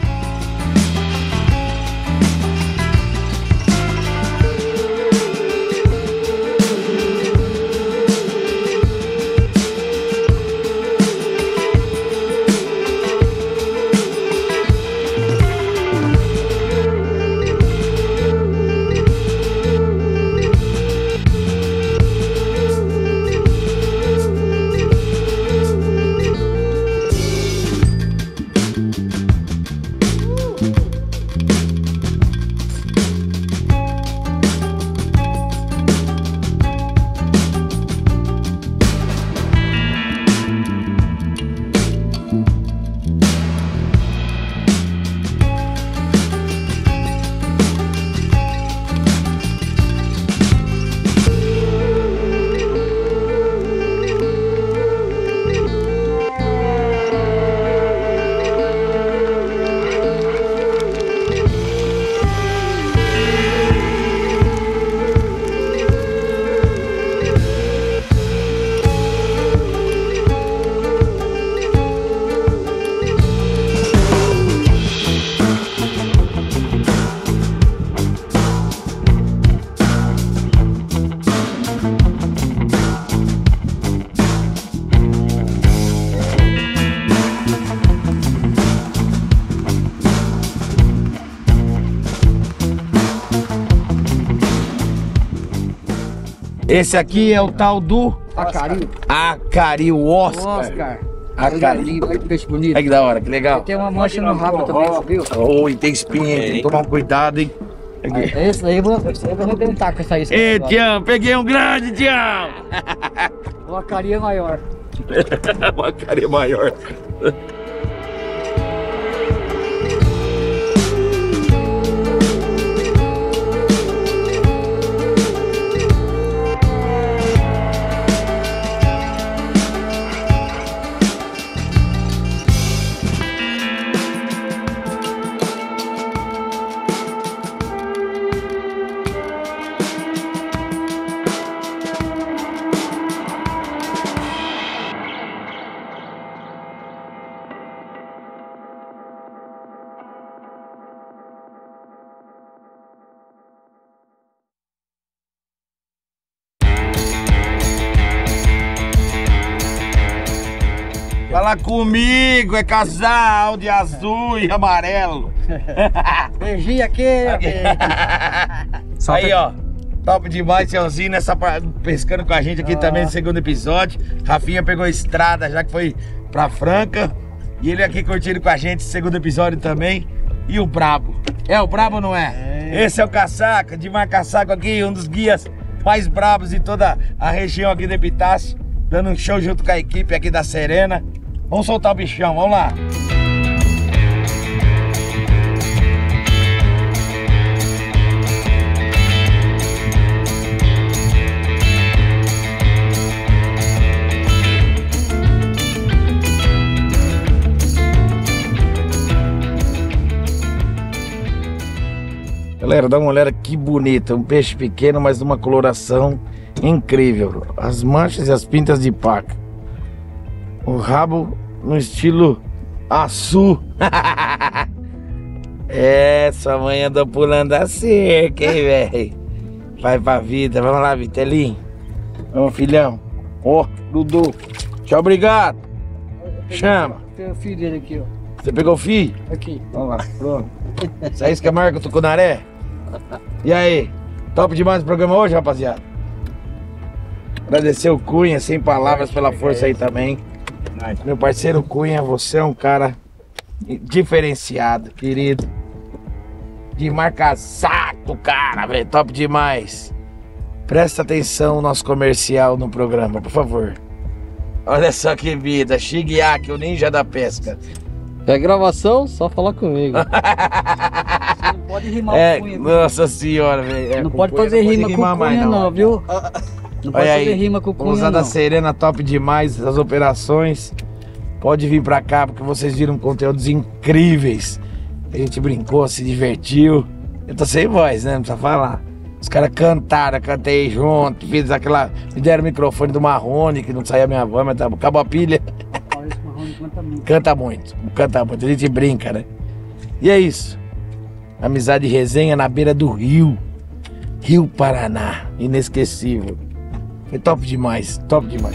Esse aqui é o tal do Acari. Acari, o Oscar. Acari. Olha que peixe bonito. Olha que da hora, que legal. Tem uma mancha no rabo também, você viu? Oi, tem espinha, hein? Tem que tomar cuidado, hein? Esse daí eu vou arrebentar com essa isca. Ei, Tião, peguei um grande, Tião! O Acari é maior. O Acari é maior. Fala comigo, é casal de azul e amarelo. Beijinho aqui. Aí, ó. Top demais, Tchãozinho, pescando com a gente aqui também no segundo episódio. Rafinha pegou a estrada, já que foi pra Franca. E ele aqui curtindo com a gente esse segundo episódio também. E o Brabo. É o Brabo ou não é? Esse é o Caçaca, Dimar Caçaco aqui, um dos guias mais brabos de toda a região aqui de Epitácio. Dando um show junto com a equipe aqui da Serena. Vamos soltar o bichão, vamos lá. Galera, dá uma olhada que bonita, um peixe pequeno, mas de uma coloração incrível. As manchas e as pintas de paca. O rabo no estilo açu. É, sua mãe andou pulando a cerca, hein, velho? Vai pra vida, vamos lá, Vitelinho. Vamos, filhão. Ó, Dudu. Tchau, obrigado. Chama. Tem o filho dele aqui, ó. Você pegou o fio? Aqui. Vamos lá, pronto. Isso aí que marca o tucunaré? E aí? Top demais o programa hoje, rapaziada. Agradecer o Cunha, sem palavras, pela força aí também. Meu parceiro Cunha, você é um cara diferenciado, querido. De marca saco, cara, velho. Top demais. Presta atenção no nosso comercial no programa, por favor. Olha só que vida. Shigeaki, o ninja da pesca. É gravação, só falar comigo. Você não pode rimar com Cunha. Nossa senhora, velho. Não pode fazer rima com Cunha, não, viu? Não pode fazer rima com Cunha, não. Da Serena, top demais as operações. Pode vir pra cá, porque vocês viram conteúdos incríveis. A gente brincou, se divertiu. Eu tô sem voz, né? Não precisa falar. Os caras cantaram, cantei junto. Fiz aquela... Me deram o microfone do Marrone, que não saía a minha voz, mas acabou a pilha. Canta muito, canta muito. A gente brinca, né? E é isso. Amizade e resenha na beira do rio. Rio Paraná. Inesquecível. Foi top demais, top demais.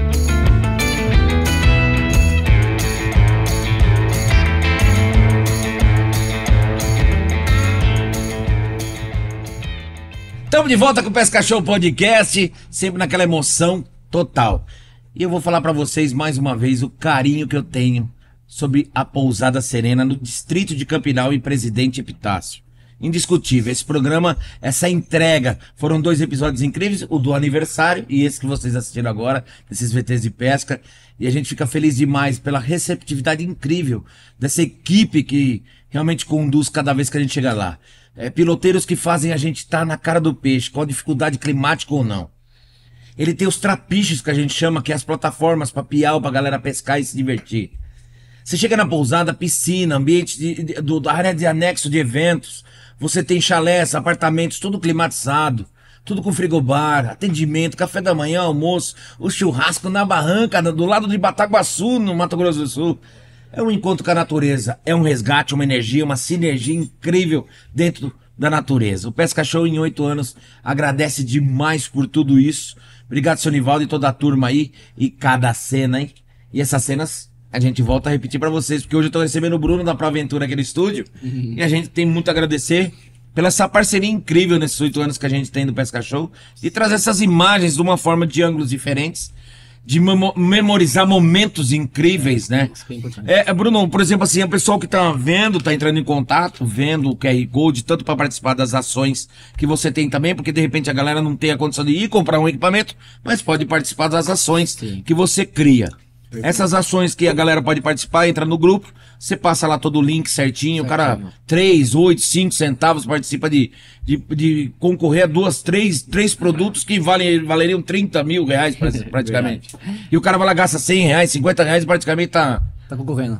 Estamos de volta com o Pesca Show Podcast, sempre naquela emoção total. E eu vou falar para vocês mais uma vez o carinho que eu tenho sobre a Pousada Serena no distrito de Campinal e Presidente Epitácio. Indiscutível, esse programa, essa entrega, foram 2 episódios incríveis, o do aniversário e esse que vocês assistiram agora, esses VTs de pesca. E a gente fica feliz demais pela receptividade incrível dessa equipe que realmente conduz cada vez que a gente chega lá. Piloteiros que fazem a gente estar na cara do peixe, com a dificuldade climática ou não. Ele tem os trapiches que a gente chama, que é as plataformas para piau, pra galera pescar e se divertir. Você chega na pousada, piscina, ambiente da área de anexo de eventos, você tem chalés, apartamentos, tudo climatizado, tudo com frigobar, atendimento, café da manhã, almoço, o churrasco na barranca, do lado de Bataguaçu, no Mato Grosso do Sul. É um encontro com a natureza, é um resgate, uma energia, uma sinergia incrível dentro da natureza. O Pesca Show em 8 anos agradece demais por tudo isso. Obrigado, seu Nivaldo e toda a turma aí. E cada cena, hein? E essas cenas a gente volta a repetir pra vocês, porque hoje eu tô recebendo o Bruno da Proaventura aqui no estúdio. E a gente tem muito a agradecer pela essa parceria incrível nesses 8 anos que a gente tem do Pesca Show. E trazer essas imagens de uma forma de ângulos diferentes. De memorizar momentos incríveis, né? Bruno, por exemplo, assim, o pessoal que tá vendo, tá entrando em contato, vendo o QR Code, tanto para participar das ações que você tem também, porque de repente a galera não tem a condição de ir comprar um equipamento, mas pode participar das ações que você cria. Essas ações que a galera pode participar, entra no grupo, você passa lá todo o link certinho, o cara 3, 8, 5 centavos participa de concorrer a 3 produtos que valeriam 30 mil reais praticamente. E o cara vai lá, gasta 100 reais, 50 reais e praticamente tá concorrendo.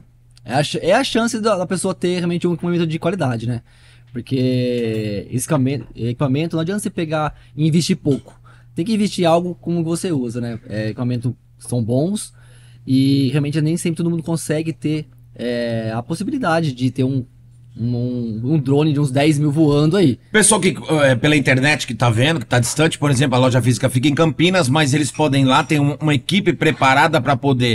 É a chance da pessoa ter realmente um equipamento de qualidade, né? Porque esse equipamento não adianta você pegar e investir pouco. Tem que investir em algo como você usa, né? Equipamentos são bons. E realmente nem sempre todo mundo consegue ter a possibilidade de ter um drone de uns 10 mil voando aí. Pessoal que pela internet que tá vendo, que tá distante, por exemplo, a loja física fica em Campinas, mas eles podem ir lá, tem uma equipe preparada para poder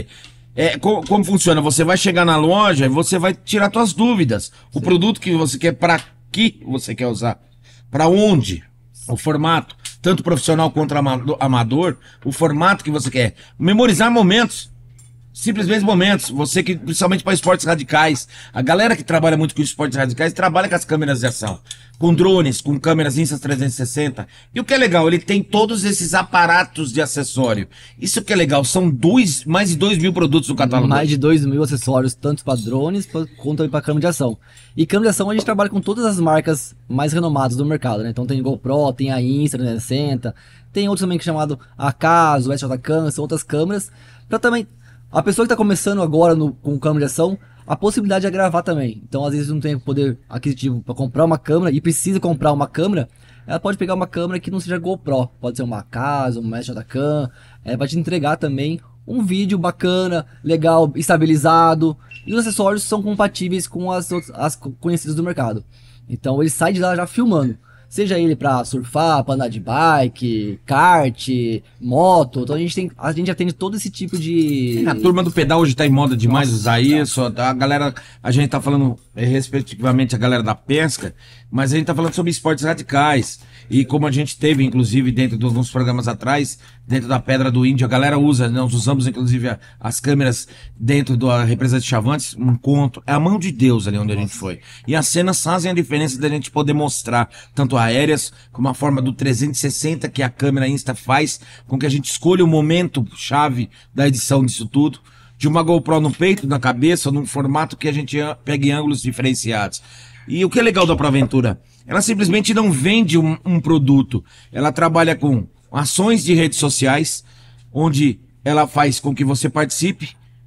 Como funciona? Você vai chegar na loja e você vai tirar suas dúvidas. O produto que você quer, para que você quer usar, para onde, o formato, tanto profissional quanto amador, o formato que você quer. Memorizar momentos. Simplesmente momentos. Você que, principalmente para esportes radicais, a galera que trabalha muito com esportes radicais trabalha com as câmeras de ação, com drones, com câmeras Insta360. E o que é legal, ele tem todos esses aparatos de acessório. Isso que é legal, são mais de 2.000 produtos no catálogo. Mais de 2.000 acessórios, tanto para drones quanto para câmera de ação. E câmera de ação a gente trabalha com todas as marcas mais renomadas do mercado, né? Então tem GoPro, tem a Insta360, tem outros também que é chamado Akazo, SJCam, são outras câmeras. Para também a pessoa que está começando agora com câmera de ação, a possibilidade é gravar também. Então, às vezes, não tem poder aquisitivo para comprar uma câmera e precisa comprar uma câmera, ela pode pegar uma câmera que não seja GoPro. Pode ser uma Akazo, uma SJCam. Vai te entregar também um vídeo bacana, legal, estabilizado. E os acessórios são compatíveis com as conhecidas do mercado. Então, ele sai de lá já filmando. Seja ele pra surfar, pra andar de bike, kart, moto. Então a gente atende todo esse tipo de... A turma do pedal hoje tá em moda demais usar isso. A galera, a gente tá falando respectivamente a galera da pesca, mas a gente tá falando sobre esportes radicais. E como a gente teve, inclusive, dentro de alguns programas atrás, dentro da Pedra do Índio, a galera usa, nós usamos, inclusive, as câmeras dentro da represa de Chavantes, um conto. É a mão de Deus ali onde a gente foi. E as cenas fazem a diferença da gente poder mostrar, tanto aéreas, como a forma do 360 que a câmera Insta faz, com que a gente escolha o momento chave da edição disso tudo. De uma GoPro no peito, na cabeça, num formato que a gente pega em ângulos diferenciados. E o que é legal da ProAventura? Ela simplesmente não vende um produto. Ela trabalha com ações de redes sociais, onde ela faz com que você participe,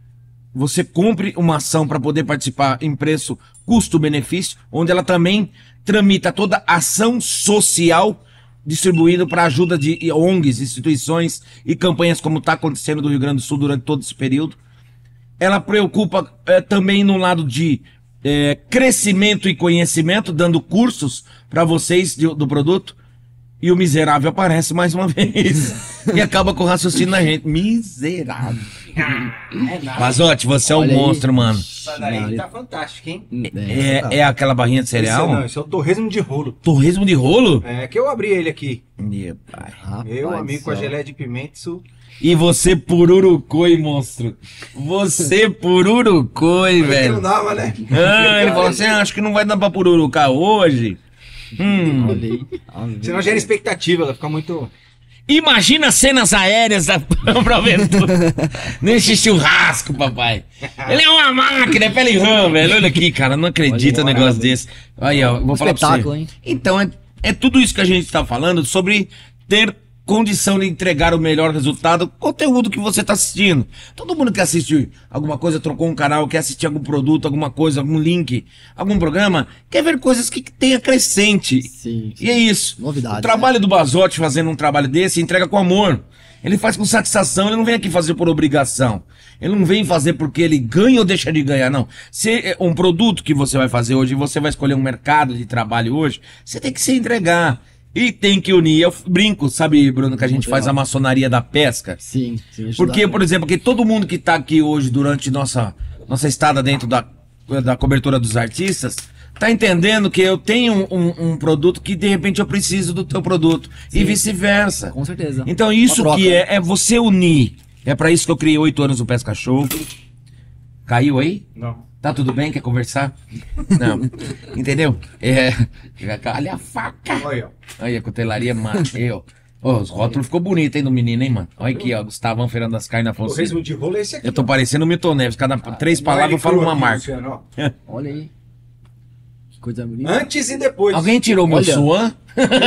você compre uma ação para poder participar em preço custo-benefício, onde ela também tramita toda ação social distribuída para ajuda de ONGs, instituições e campanhas como está acontecendo no Rio Grande do Sul durante todo esse período. Ela preocupa também no lado de crescimento e conhecimento, dando cursos para vocês do produto. E o miserável aparece mais uma vez e acaba com o raciocínio da gente. Miserável. Mazotti, você é um monstro, mano. Isso daí tá fantástico, hein? É aquela barrinha de cereal? Não, esse é o torresmo de rolo. Torresmo de rolo? É, que eu abri ele aqui. Meu pai. Meu amigo com a geleia de pimenta, isso... E você pururucoi, monstro. Você pururucoi, velho. Não dava, né? Ele falou assim, acho que não vai dar pra pururucar hoje. Olha aí. Senão gera expectativa, ela fica muito... Imagina cenas aéreas da ProAventura nesse churrasco, papai. Ele é uma máquina, é pele rã, velho. Olha aqui, cara, não acredito um negócio desse. Aí, ó, vou falar pra você. Hein? Então, é tudo isso que a gente tá falando sobre ter condição de entregar o melhor resultado, conteúdo que você tá assistindo. Todo mundo que assiste alguma coisa, trocou um canal, quer assistir algum produto, alguma coisa, algum link, algum programa, quer ver coisas que tenha crescente. Sim. E é isso. Novidade. O trabalho do Basotti fazendo um trabalho desse, entrega com amor. Ele faz com satisfação, ele não vem aqui fazer por obrigação. Ele não vem fazer porque ele ganha ou deixa de ganhar, não. Se um produto que você vai fazer hoje, você vai escolher um mercado de trabalho hoje, você tem que se entregar. E tem que unir, eu brinco, sabe, Bruno, que a gente faz a maçonaria da pesca? Sim. Porque, por exemplo, que todo mundo que tá aqui hoje durante nossa estada dentro da cobertura dos artistas, tá entendendo que eu tenho um produto que de repente eu preciso do teu produto. Sim. E vice-versa. Com certeza. Então isso que é você unir. É pra isso que eu criei 8 anos no Pesca Show. Caiu aí? Não. Tá tudo bem? Quer conversar? Não. Entendeu? Olha a faca. Olha, Olha a cutelaria, mano. Os rótulos ficou bonito, hein, do menino, hein, mano? Olha aqui, ó. Gustavão Feirão das Carnes, o Afonso. torresmo de rolo é esse aqui. Eu tô parecendo o Milton Neves. Cada 3 palavras eu falo uma marca. Luciano, Olha aí. Que coisa bonita. antes e depois. Alguém tirou meu Olha. suan?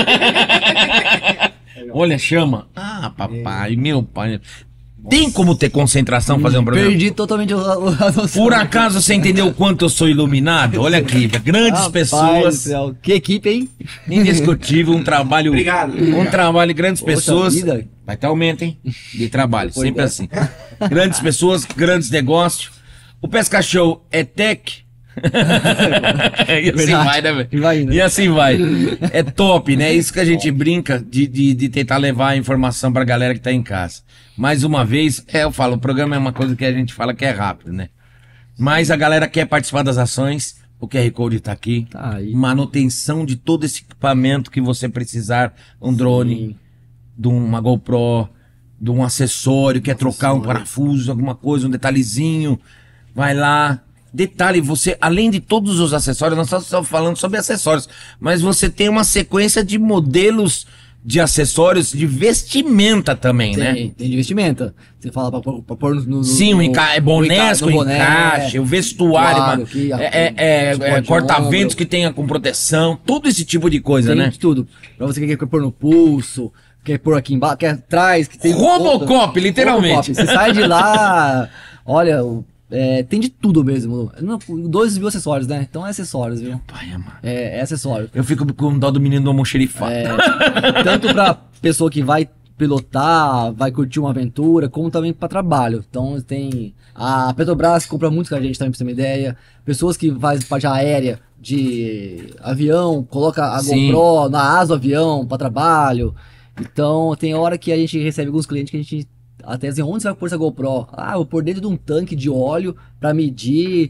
Olha, chama. Ah, papai, meu pai. Tem como ter concentração fazer um programa? Perdi totalmente a noção. Por acaso você entendeu o quanto eu sou iluminado? Olha aqui, grandes Rapaz pessoas. do céu. Que equipe, hein? Indiscutível, um trabalho. Obrigado. Um trabalho, grandes Poxa pessoas. vida. Vai ter aumento, hein? De trabalho, Pois sempre é. assim. Grandes pessoas, grandes negócios. O Pesca Show é tech, E assim vai, né, velho? E vai indo. E assim vai. É top, né? Isso que a gente brinca de tentar levar a informação pra galera que tá em casa. Mais uma vez, eu falo, o programa é uma coisa que a gente fala que é rápido, né? Mas a galera quer participar das ações, o QR Code tá aqui. Tá aí. Manutenção de todo esse equipamento que você precisar, um drone, de uma GoPro, de um acessório, quer trocar um parafuso, alguma coisa, um detalhezinho, vai lá. Detalhe, você, além de todos os acessórios, nós estamos falando sobre acessórios, mas você tem uma sequência de modelos de acessórios de vestimenta também, né? Tem de vestimenta. Você fala pra pôr no Sim, bonés com encaixe, o vestuário, claro, corta-ventos que tenha com proteção, todo esse tipo de coisa, tem né? de tudo. Pra você que quer pôr no pulso, quer pôr aqui embaixo, quer atrás, que tem... Robocop, literalmente. Robocop. Você sai de lá, olha... tem de tudo mesmo. 2.000 acessórios, né? Então é acessórios, viu? Pai, mano. É acessório. Eu fico com dó do menino do almoxerifado. Tanto pra pessoa que vai pilotar, vai curtir uma aventura, como também pra trabalho. Então tem... A Petrobras compra muito com a gente também, pra você ter uma ideia. Pessoas que fazem parte aérea de avião, coloca a GoPro na asa do avião pra trabalho. Então tem hora que a gente recebe alguns clientes que a gente... Até assim, onde você vai pôr essa GoPro? Ah, eu vou pôr dentro de um tanque de óleo pra medir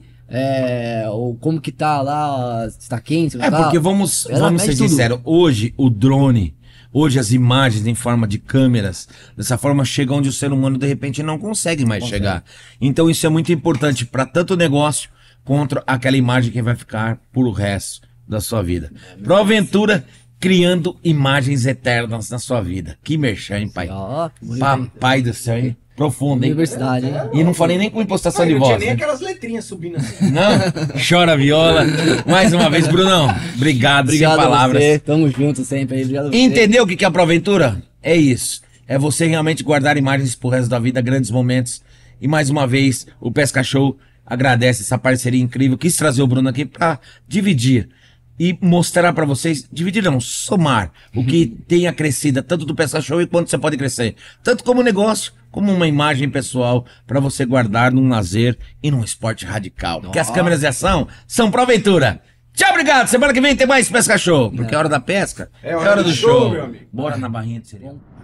ou como que tá lá, se tá quente, se não tá. Porque vamos ser sinceros, hoje o drone, hoje as imagens em forma de câmeras, dessa forma chega onde o ser humano de repente não consegue mais chegar. Então isso é muito importante para tanto o negócio quanto aquela imagem que vai ficar por o resto da sua vida. ProAventura, criando imagens eternas na sua vida. Que merchan, hein, pai? Papai do céu, hein? Profundo, hein? Universidade, hein? E não falei nem com impostação de voz. Não tinha nem né? aquelas letrinhas subindo assim. Não? Chora viola. Mais uma vez, Brunão. Obrigado sem palavras. A você. Tamo junto sempre aí. Obrigado a você. Entendeu o que é a ProAventura? É isso. É você realmente guardar imagens pro resto da vida, grandes momentos. E mais uma vez, o Pesca Show agradece essa parceria incrível. Quis trazer o Bruno aqui pra dividir. E mostrar pra vocês, dividir não, somar o que tenha crescido, tanto do Pesca Show e quanto você pode crescer. Tanto como negócio, como uma imagem pessoal pra você guardar num lazer e num esporte radical. Porque as câmeras de ação são ProAventura. Tchau, obrigado. Semana que vem tem mais Pesca Show. Porque é hora da pesca, é hora do show. Meu amigo. Bora na barrinha de cereal.